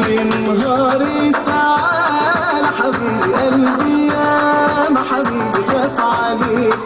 نهاري تعال حبيبي قلبي يا ما حبيبي خاف عليك.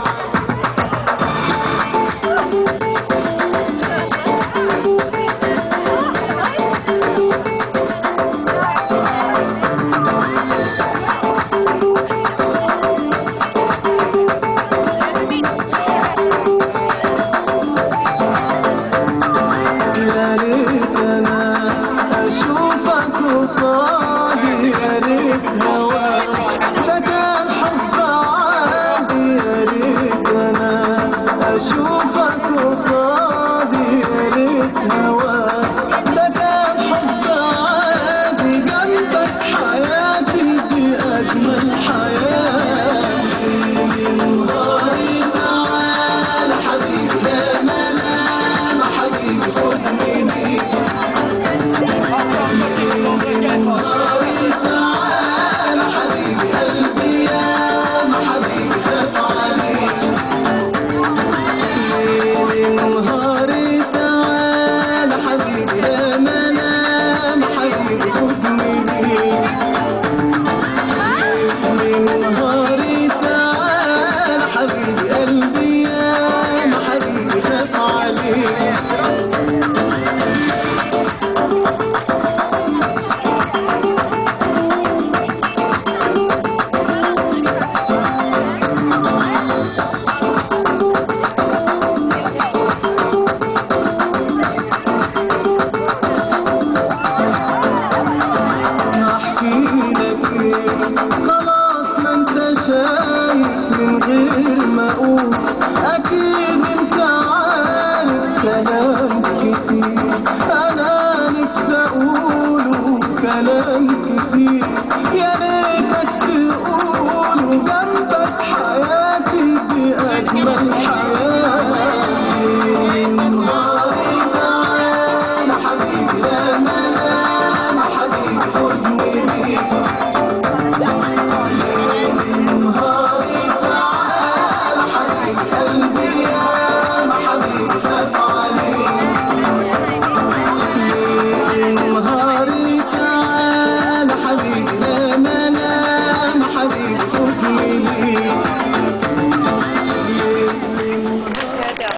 خلاص ما انت شايف من غير ما اقول، اكيد انت عارف كلام كتير انا نفسي اقوله، كلام كتير يا ريتك